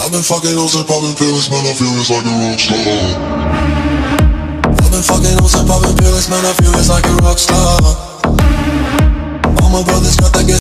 I've been fucking hoes and popping pills, man, I feel it's like a rock star. I've been fucking hoes and popping pills, man, I feel it's like a rock star. All my brothers got